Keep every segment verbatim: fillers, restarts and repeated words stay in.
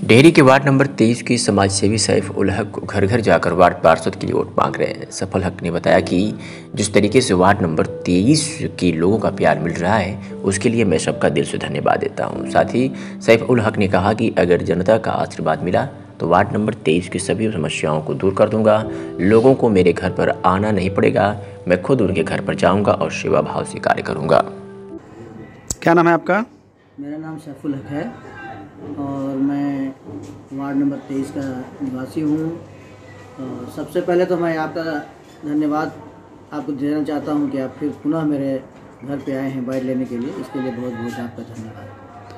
डेहरी के ward number तेईस की समाज सेवी सैफ उल हक को घर घर जाकर वार्ड पार्षद के लिए वोट मांग रहे हैं। सैफ उल हक ने बताया कि जिस तरीके से वार्ड नंबर तेईस के लोगों का प्यार मिल रहा है उसके लिए मैं सबका दिल से धन्यवाद देता हूं। साथ ही सैफ उल हक ने कहा कि अगर जनता का आशीर्वाद मिला तो वार्ड नंबर तेईस की सभी समस्याओं को दूर कर दूंगा। लोगों को मेरे घर पर आना नहीं पड़ेगा, मैं खुद उनके घर पर जाऊँगा और सेवा भाव से कार्य करूँगा। क्या नाम है आपका? मेरा नाम सैफ उल हक है और मैं वार्ड नंबर तेईस का निवासी हूँ। सबसे पहले तो मैं आपका धन्यवाद आपको देना चाहता हूँ कि आप फिर पुनः मेरे घर पे आए हैं बाइट लेने के लिए, इसके लिए बहुत बहुत आपका धन्यवाद।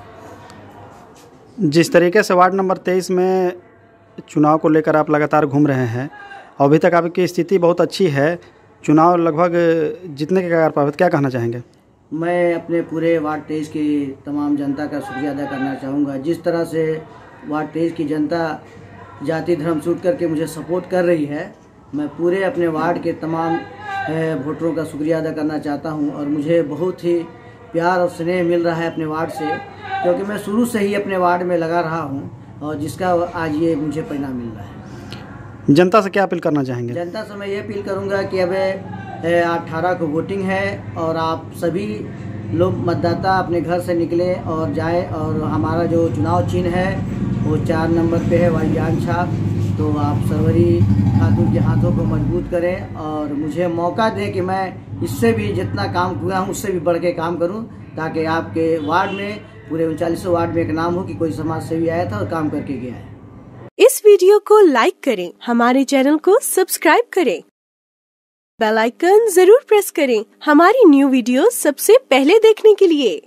जिस तरीके से वार्ड नंबर तेईस में चुनाव को लेकर आप लगातार घूम रहे हैं, अभी तक आपकी स्थिति बहुत अच्छी है, चुनाव लगभग जीतने के कगार पर, क्या कहना चाहेंगे? मैं अपने पूरे वार्ड तेईस की तमाम जनता का शुक्रिया अदा करना चाहूँगा। जिस तरह से वार्ड तेईस की जनता जाति धर्म छूट करके मुझे सपोर्ट कर रही है, मैं पूरे अपने वार्ड के तमाम वोटरों का शुक्रिया अदा करना चाहता हूँ। और मुझे बहुत ही प्यार और स्नेह मिल रहा है अपने वार्ड से, क्योंकि मैं शुरू से ही अपने वार्ड में लगा रहा हूँ और जिसका आज ये मुझे परिणाम मिल रहा है। जनता से क्या अपील करना चाहेंगे? जनता से मैं ये अपील करूँगा कि अब अठारह को वोटिंग है और आप सभी लोग मतदाता अपने घर से निकलें और जाएं, और हमारा जो चुनाव चिन्ह है वो चार नंबर पे है, वाई जान छाप। तो आप सरवरी खातून के हाथों को मजबूत करें और मुझे मौका दें कि मैं इससे भी जितना काम हुआ हूँ उससे भी बढ़ के काम करूँ, ताकि आपके वार्ड में, पूरे उनचालीसों वार्ड में एक नाम हो कि कोई समाज सेवी आया था और काम करके गया है। इस वीडियो को लाइक करें, हमारे चैनल को सब्सक्राइब करें, बेल आइकन जरूर प्रेस करें हमारी न्यू वीडियो सबसे पहले देखने के लिए।